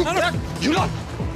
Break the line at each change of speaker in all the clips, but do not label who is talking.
Bırak! Yürü lan!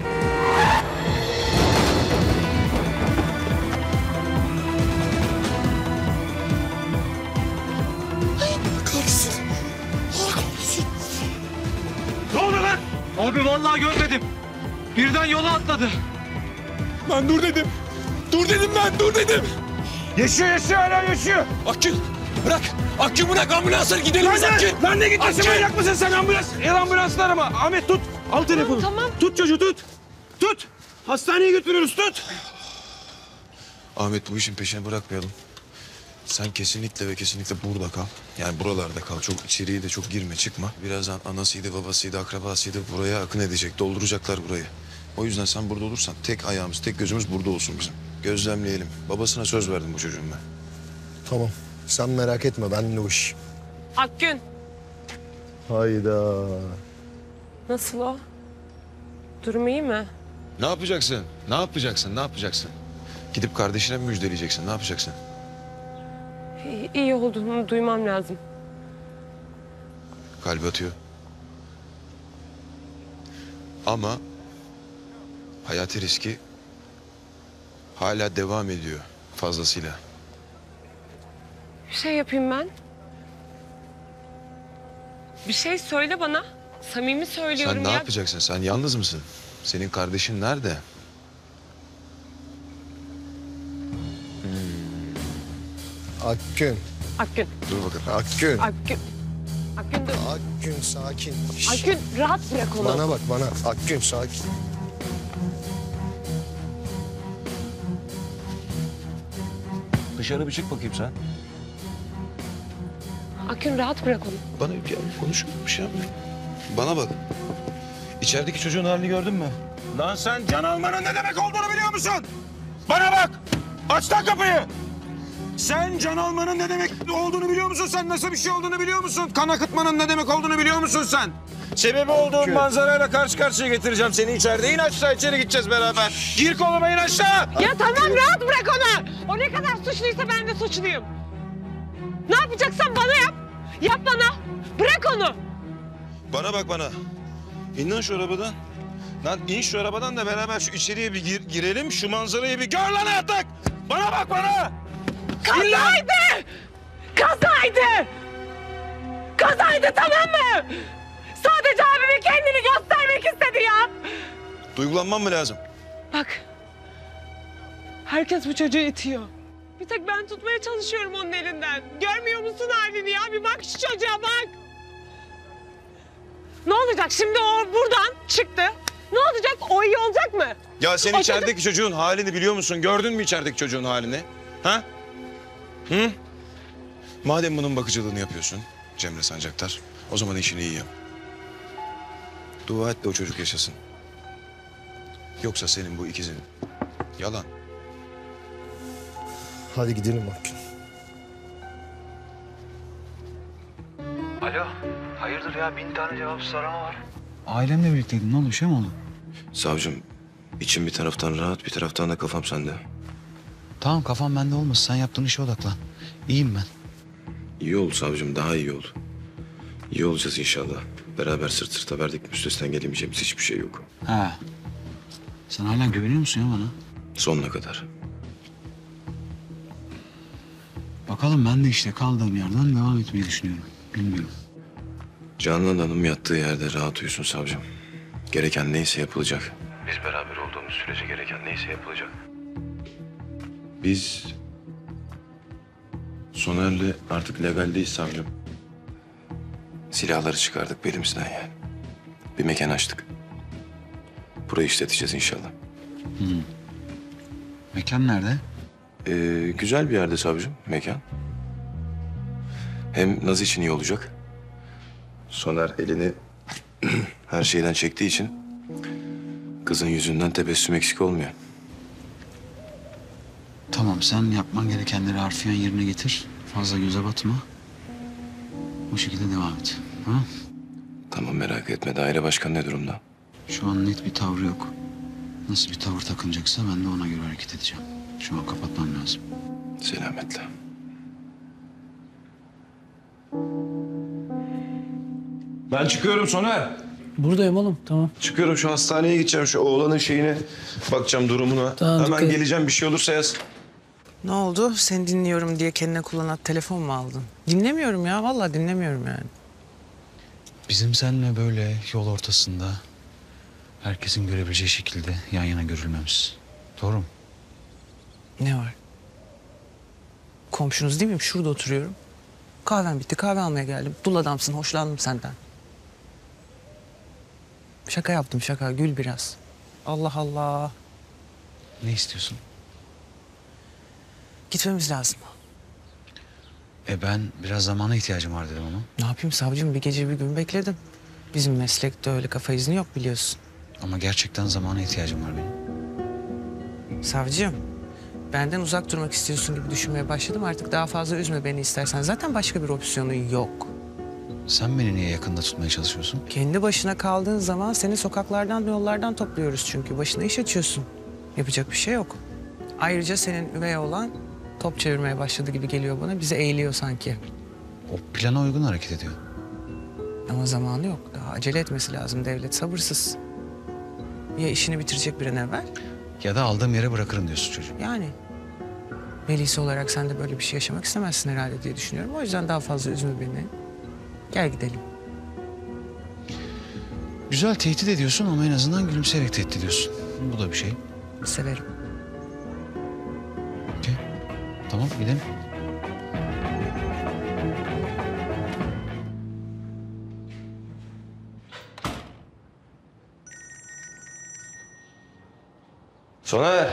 Kahretsin. Allah kahretsin.
Ne oldu lan?
Abi vallahi görmedim. Birden yola atladı.
Ben dur dedim. Dur dedim ben, dur dedim.
Yaşıyor hala yaşıyor.
Akgün, bırak. Akgün bırak, ambulanslara gidelim biz Akgün.
Lan ne gidiyorsun,
Akgün!
manyak mısın sen? Ambulansını arama. Ahmet tut. Al telefonu.
Tamam.
Tut çocuğu tut. Tut. Hastaneye götürüyoruz tut.
Ahmet bu işin peşini bırakmayalım. Sen kesinlikle ve kesinlikle burada kal. Yani buralarda kal. Çok içeriye de çok girme, çıkma. Birazdan anasıydı, babasıydı, akrabasıydı buraya akın edecek. Dolduracaklar burayı. O yüzden sen burada olursan tek ayağımız, tek gözümüz burada olsun bizim. Gözlemleyelim. Babasına söz verdim bu çocuğun ben.
Tamam. Sen merak etme, benimle o iş.
Akgün.
Hayda.
Nasıl o? Durum iyi mi?
Ne yapacaksın? Ne yapacaksın? Ne yapacaksın? Gidip kardeşine mi müjdeleyeceksin? Ne yapacaksın?
İyi olduğunu duymam lazım.
Kalbi atıyor. Ama hayati riski hala devam ediyor fazlasıyla.
Bir şey yapayım ben. Bir şey söyle bana. Samimi söylüyorum
Sen ne
ya.
yapacaksın? Sen yalnız mısın? Senin kardeşin nerede?
Akgün.
Akgün.
Dur bakalım.
Akgün.
Akgün. Akgün dur.
Akgün sakin. Şş,
Akgün rahat bırak onu.
Bana bak bana. Akgün sakin.
Dışarı bir çık bakayım sen.
Akgün rahat bırak onu.
Bana bir konuş, bir şey yapma. Bana bak. İçerideki çocuğun halini gördün mü?
Lan sen can almanın ne demek olduğunu biliyor musun? Bana bak. Aç lan kapıyı. Sen can almanın ne demek olduğunu biliyor musun? Sen nasıl bir şey olduğunu biliyor musun? Kan akıtmanın ne demek olduğunu biliyor musun sen? Sebebi olduğun manzarayla karşı karşıya getireceğim seni içeride. İn aşağı, içeri gideceğiz beraber. Gir koluma, in aşağı.
Ya tamam rahat bırak onu. O ne kadar suçluysa ben de suçluyum. Ne yapacaksan bana yap. Yap bana. Bırak onu.
Bana bak bana. İn lan şu arabadan. Lan in şu arabadan da beraber şu içeriye bir girelim. Şu manzarayı bir gör lan artık.
Bana bak bana.
Kazaydı! Kazaydı! Kazaydı tamam mı? Sadece abime kendini göstermek istedi ya.
Duygulanmam mı lazım?
Bak. Herkes bu çocuğu itiyor. Bir tek ben tutmaya çalışıyorum onun elinden. Görmüyor musun halini ya? Bir bak şu çocuğa bak. Ne olacak şimdi o buradan çıktı. Ne olacak? O iyi olacak mı?
Ya sen
O
içerideki çocuğun halini biliyor musun? Gördün mü içerideki çocuğun halini? Ha? Hı? Madem bunun bakıcılığını yapıyorsun Cemre Sancaktar, o zaman işini iyi yap. Dua et de o çocuk yaşasın. Yoksa senin bu ikizin yalan.
Hadi gidelim Akgün.
Alo, hayırdır ya? 1000 tane cevapsız arama var.
Ailemle birlikteydin. Ne oldu? Bir şey mi oldu?
Savcım, içim bir taraftan rahat, bir taraftan da kafam sende.
Tamam kafam bende olmasın. Sen yaptığın işe odaklan. İyiyim ben.
İyi ol savcım, daha iyi ol. İyi olacağız inşallah. Beraber sırt sırta verdik, üstesinden gelemeyeceğimiz hiçbir şey yok.
Ha. Sen hala güveniyor musun ya bana?
Sonuna kadar.
Bakalım ben de işte kaldığım yerden devam etmeyi düşünüyorum. Bilmiyorum.
Canan Hanım yattığı yerde rahat uyusun savcım. Gereken neyse yapılacak. Biz beraber olduğumuz sürece gereken neyse yapılacak. Biz Soner'le artık legaldeyiz savcım. Silahları çıkardık belimizden yani. Bir mekan açtık. Burayı işleteceğiz inşallah.
Mekan nerede?
Güzel bir yerde savcım mekan. Hem Naz için iyi olacak. Soner elini her şeyden çektiği için kızın yüzünden tebessüm eksik olmuyor.
Tamam sen yapman gerekenleri harfiyen yerine getir. Fazla göze batma. O şekilde devam et. Ha?
Tamam merak etme. Daire başkanı ne durumda?
Şu an net bir tavrı yok. Nasıl bir tavır takınacaksa ben de ona göre hareket edeceğim. Şu an kapatmam lazım.
Selametle.
Ben çıkıyorum Soner.
Buradayım oğlum, tamam.
Çıkıyorum, şu hastaneye gideceğim. Şu oğlanın şeyine bakacağım, durumuna.
Tamam,
Hemen
dikkat et.
geleceğim, bir şey olursa yaz.
Ne oldu? Seni dinliyorum diye kendine kullanan telefon mu aldın? Dinlemiyorum ya. Vallahi dinlemiyorum yani.
Bizim seninle böyle yol ortasında herkesin görebileceği şekilde yan yana görülmemiz. Doğru mu?
Ne var? Komşunuz değil miyim? Şurada oturuyorum. Kahvem bitti. Kahve almaya geldim. Dul adamsın. Hoşlandım senden. Şaka yaptım şaka. Gül biraz. Allah Allah.
Ne istiyorsun?
Gitmemiz lazım.
Ben biraz zamana ihtiyacım var dedim ama.
Ne yapayım savcım? Bir gece bir gün bekledim. Bizim meslekte öyle kafa izni yok biliyorsun.
Ama gerçekten zamana ihtiyacım var benim.
Savcım, benden uzak durmak istiyorsun gibi düşünmeye başladım. Artık daha fazla üzme beni istersen. Zaten başka bir opsiyonu yok.
Sen beni niye yakında tutmaya çalışıyorsun?
Kendi başına kaldığın zaman seni sokaklardan, yollardan topluyoruz çünkü. Başına iş açıyorsun. Yapacak bir şey yok. Ayrıca senin üvey olan top çevirmeye başladı gibi geliyor bana. Bizi eğiliyor sanki.
O plana uygun hareket ediyor.
Ama zamanı yok. Daha acele etmesi lazım. Devlet sabırsız. Ya işini bitirecek bir an evvel?
Ya da aldığım yere bırakırım diyorsun çocuğum.
Yani velisi olarak sen de böyle bir şey yaşamak istemezsin herhalde diye düşünüyorum. O yüzden daha fazla üzme beni. Gel gidelim.
Güzel tehdit ediyorsun ama en azından gülümseyerek tehdit ediyorsun. Bu da bir şey.
Severim.
Okey. Tamam gidelim.
Soner.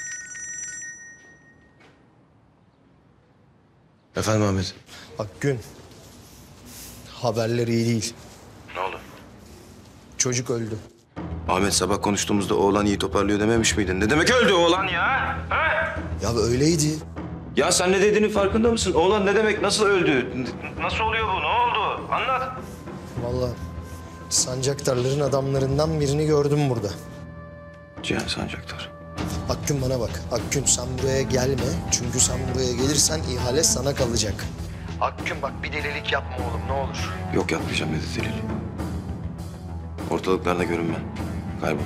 Efendim Ahmet.
Akgün. Haberler iyi değil.
Ne oldu?
Çocuk öldü.
Ahmet, sabah konuştuğumuzda oğlan iyi toparlıyor dememiş miydin? Ne demek öldü oğlan ya?
Ya öyleydi.
Ya sen ne dediğinin farkında mısın? Oğlan ne demek? Nasıl öldü? Nasıl oluyor bu? Ne oldu? Anlat.
Vallahi sancaktarların adamlarından birini gördüm burada.
Cihan Sancaktar.
Akgün bana bak. Akgün sen buraya gelme. Çünkü sen buraya gelirsen ihale sana kalacak. Akgün bak bir delilik yapma oğlum ne olur.
Yok, yapmayacağım dedi Delil. Ortalıklarda görünme. Kaybol.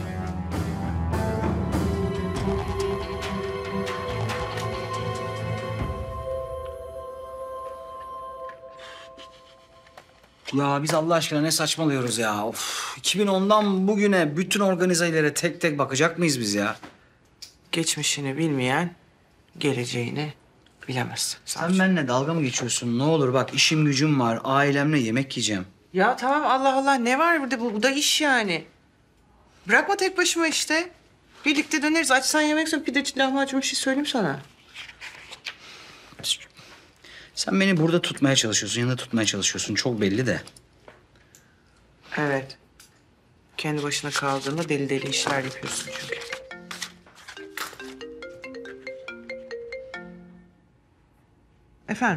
Ya biz Allah aşkına ne saçmalıyoruz ya. Of, 2010'dan bugüne bütün organizelere tek tek bakacak mıyız biz ya?
Geçmişini bilmeyen geleceğini bilemez.
Sen benimle dalga mı geçiyorsun? Ne olur bak işim gücüm var. Ailemle yemek yiyeceğim.
Ya tamam Allah Allah ne var burada bu da iş yani. Bırakma tek başıma işte. Birlikte döneriz. Açsan yemek sonra pideci lahmacun bir şey söyleyeyim sana.
Sen beni burada tutmaya çalışıyorsun, yanında tutmaya çalışıyorsun. Çok belli de.
Evet. Kendi başına kaldığında deli deli işler yapıyorsun çünkü. Efendim?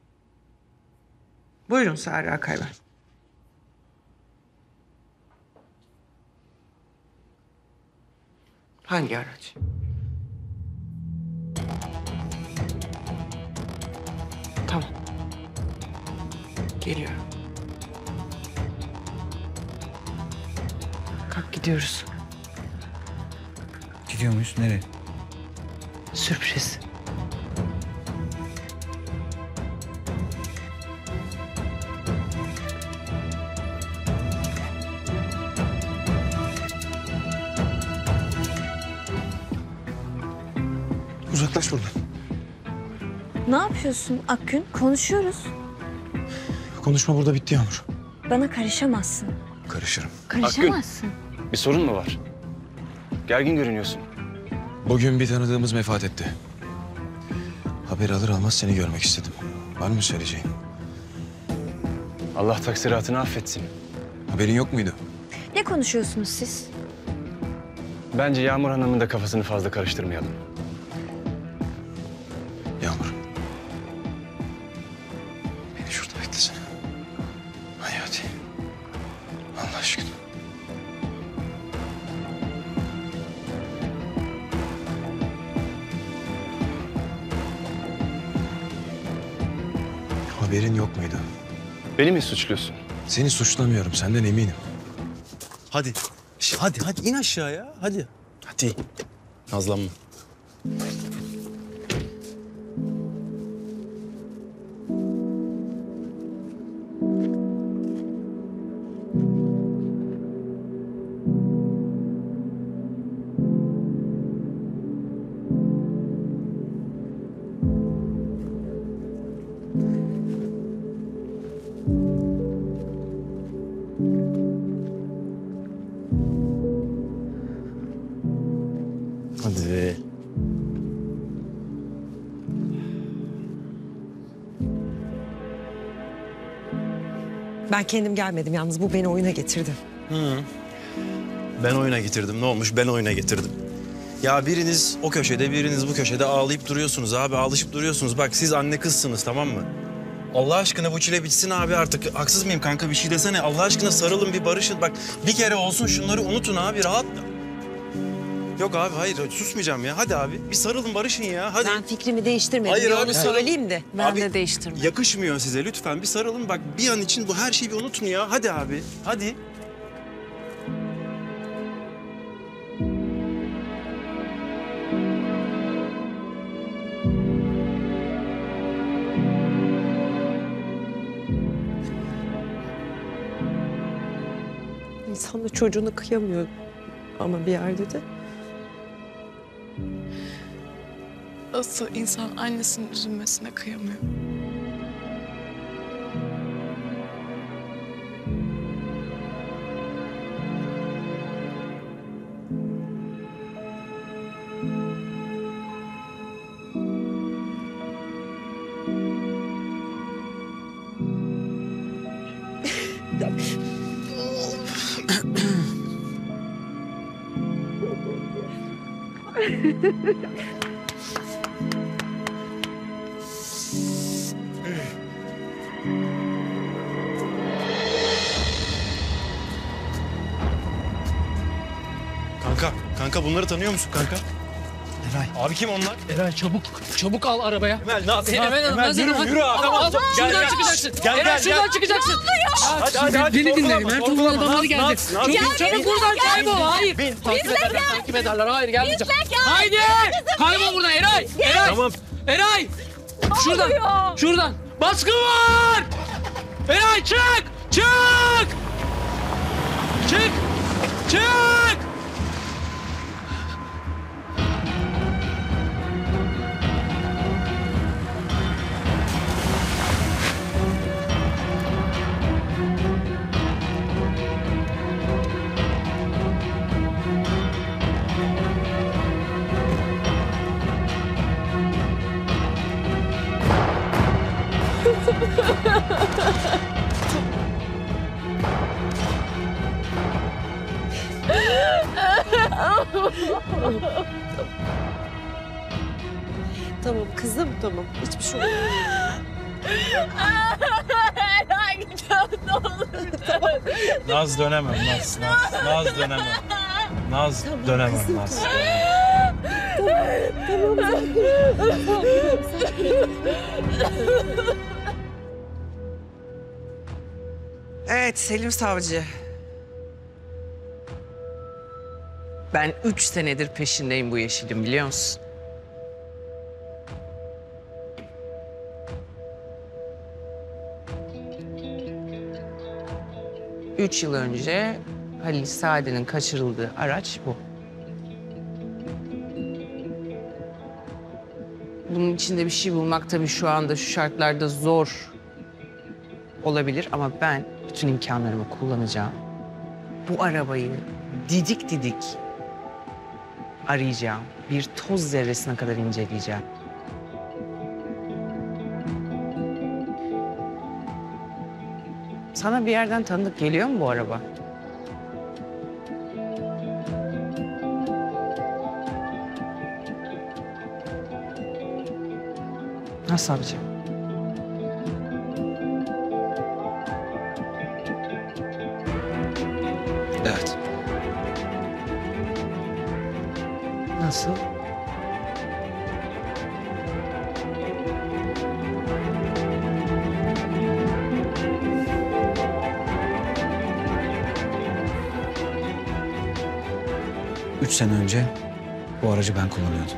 Buyurun Sare Akay ben. Hangi araç? Tamam. Geliyorum. Kalk gidiyoruz.
Gidiyor muyuz? Nereye?
Sürpriz.
Uzaklaş buradan.
Ne yapıyorsun Akgün? Konuşuyoruz.
Konuşma burada bitti Yağmur.
Bana karışamazsın.
Karışırım.
Karışamazsın.
Bir sorun mu var? Gergin görünüyorsun.
Bugün bir tanıdığımız vefat etti. Haberi alır almaz seni görmek istedim. Var mı söyleyeceğin?
Allah taksiratını affetsin.
Haberin yok muydu?
Ne konuşuyorsunuz siz?
Bence Yağmur Hanım'ın da kafasını fazla karıştırmayalım.
Yağmur. Beni şurada beklesene. Hayati. Allah aşkına. Haberin yok muydu?
Beni mi suçluyorsun?
Seni suçlamıyorum, senden eminim.
Hadi. Hadi in aşağıya. Hadi. Hadi. Nazlanma. Hadi.
Ben kendim gelmedim yalnız. Bu beni oyuna getirdi.
Ben oyuna getirdim. Ne olmuş? Ben oyuna getirdim. Ya biriniz o köşede, biriniz bu köşede ağlayıp duruyorsunuz abi. Ağlaşıp duruyorsunuz. Bak siz anne kızsınız, tamam mı? Allah aşkına bu çile bitsin abi artık. Haksız mıyım kanka? Bir şey desene. Allah aşkına sarılın, bir barışın. Bak bir kere olsun şunları unutun abi. Rahat. Yok abi hayır susmayacağım ya. Hadi abi bir sarılın barışın ya. Hadi.
Ben fikrimi değiştirmedim.
Hayır
bir
abi,
onu
sarıl.
söyleyeyim de.
Ben de değiştirmem.
Yakışmıyor size, lütfen bir sarılın. Bak bir an için bu her şeyi bir unutun ya. Hadi abi, hadi.
İnsan da çocuğuna kıyamıyor ama bir yerde de.
Asıl insan annesinin üzülmesine kıyamıyor.
Kanka bunları tanıyor musun kanka? Eray. Abi kim onlar?
Eray çabuk al arabaya.
Emel ne yapıyorsun?
Emel yürü abi.
Tamam,
Şuradan çıkacaksın.
Gel.
Şuradan çıkacaksın.
Hadi.
Beni dinle. Mert'in adamları geldi.
Naz.
Çabuk buradan kaybol. Hayır. Takip ederler. Hayır gelmeyeceğim. Haydi. Kaybol buradan Eray.
Tamam.
Eray. Şuradan. Baskı var. Eray çık. Çık.
Tamam kızım tamam. Hiçbir şey olmaz.
Ne olur.
Naz dönemem Naz dönemem. Naz dönemem Naz.
Evet Selim Savcı. Ben 3 senedir peşindeyim bu Yeşil'in biliyor musun? Üç yıl önce Halil Saadet'in kaçırıldığı araç bu. Bunun içinde bir şey bulmak tabii şu anda şu şartlarda zor olabilir ama ben bütün imkanlarımı kullanacağım. Bu arabayı didik didik arayacağım. Bir toz zerresine kadar inceleyeceğim. Sana bir yerden tanıdık geliyor mu bu araba? Nasıl savcı?
Evet.
Nasıl?
3 sene önce bu aracı ben kullanıyordum.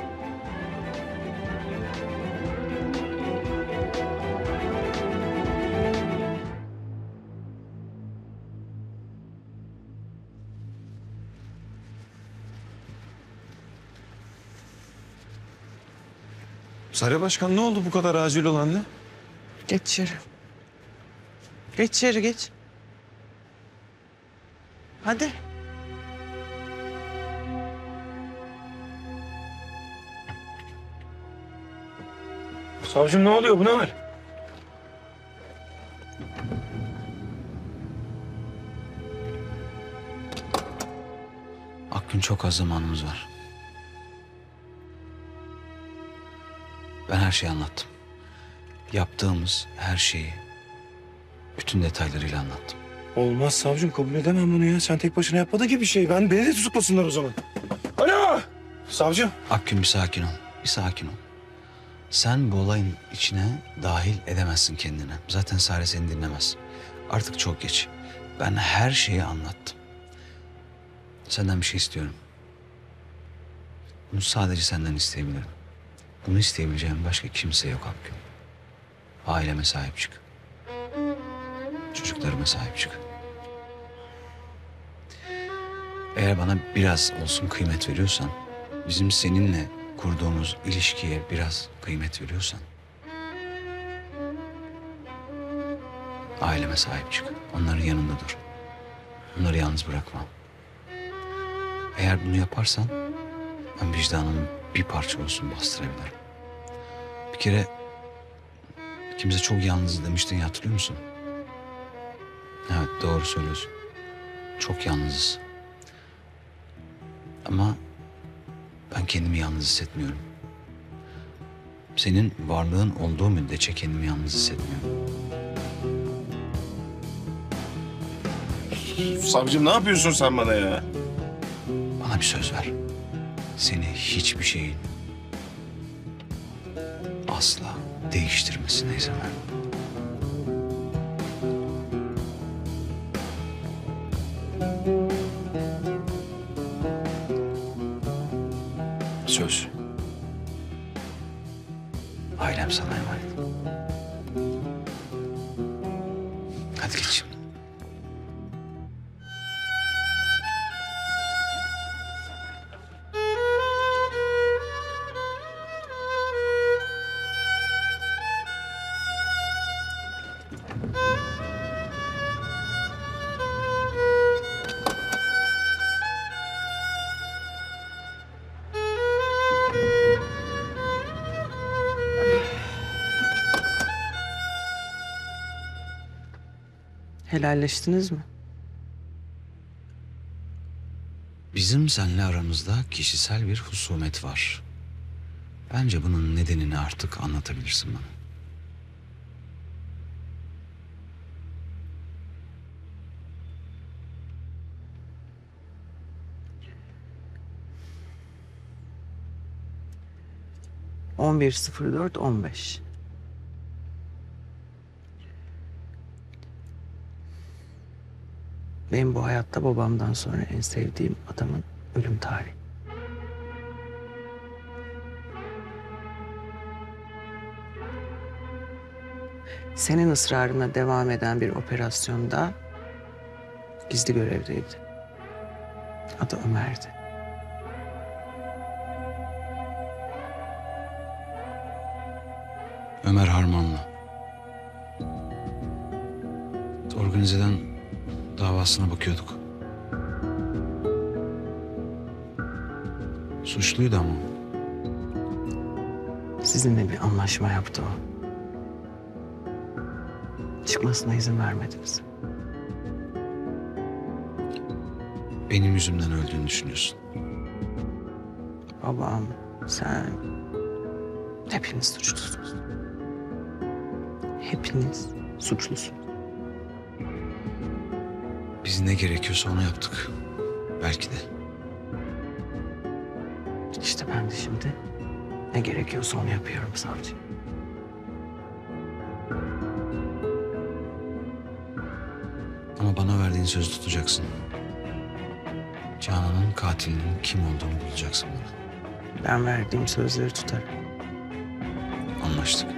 Sarı Başkan ne oldu bu kadar acil olan ne?
Geç içeri. Geç içeri geç. Hadi.
Savcım ne oluyor? Bu ne var?
Akgün çok az zamanımız var. Ben her şeyi anlattım. Yaptığımız her şeyi bütün detaylarıyla anlattım.
Olmaz savcım, kabul edemem bunu ya. Sen tek başına yapmadın ki bir şey. Beni de tutuklasınlar o zaman. Alo! Savcım.
Akgün bir sakin ol. Bir sakin ol. Sen bu olayın içine dahil edemezsin kendini. Zaten Sare seni dinlemez. Artık çok geç. Ben her şeyi anlattım. Senden bir şey istiyorum. Bunu sadece senden isteyebilirim. Bunu isteyebileceğim başka kimse yok Akgün. Aileme sahip çık. Çocuklarıma sahip çık. Eğer bana biraz olsun kıymet veriyorsan, bizim seninle kurduğumuz ilişkiye biraz kıymet veriyorsan, aileme sahip çık. Onların yanında dur. Onları yalnız bırakma. Eğer bunu yaparsan ben vicdanımı bir parça olsun bastırabilirim. Bir kere kimse çok yalnız demiştin ya, hatırlıyor musun? Evet, doğru söylüyorsun. Çok yalnızız. Ama ben kendimi yalnız hissetmiyorum. Senin varlığın olduğu müddetçe kendimi yalnız hissetmiyorum.
Savcım ne yapıyorsun sen bana ya?
Bana bir söz ver. Seni hiçbir şeyin asla değiştirmesine izin vermem. Söz. Ailem sana emanet. Hadi geç şimdi.
Helalleştiniz mi?
Bizim seninle aramızda kişisel bir husumet var. Bence bunun nedenini artık anlatabilirsin bana.
...11.04.15. Benim bu hayatta babamdan sonra en sevdiğim adamın ölüm tarihi. Senin ısrarına devam eden bir operasyonda gizli görevdeydi. Adı Ömer'di.
Ömer Harmanlı. Organizeden davasına bakıyorduk. Suçluydu ama.
Sizinle bir anlaşma yaptı o. Çıkmasına izin vermediniz.
Benim yüzümden öldüğünü düşünüyorsun.
Babam, sen, hepiniz suçlusunuz. Hepiniz suçlusunuz.
Biz ne gerekiyorsa onu yaptık. Belki de.
İşte ben de şimdi ne gerekiyorsa onu yapıyorum savcı.
Ama bana verdiğin sözü tutacaksın. Canan'ın katilinin kim olduğunu bulacaksın bana.
Ben verdiğim sözleri tutarım.
Anlaştık.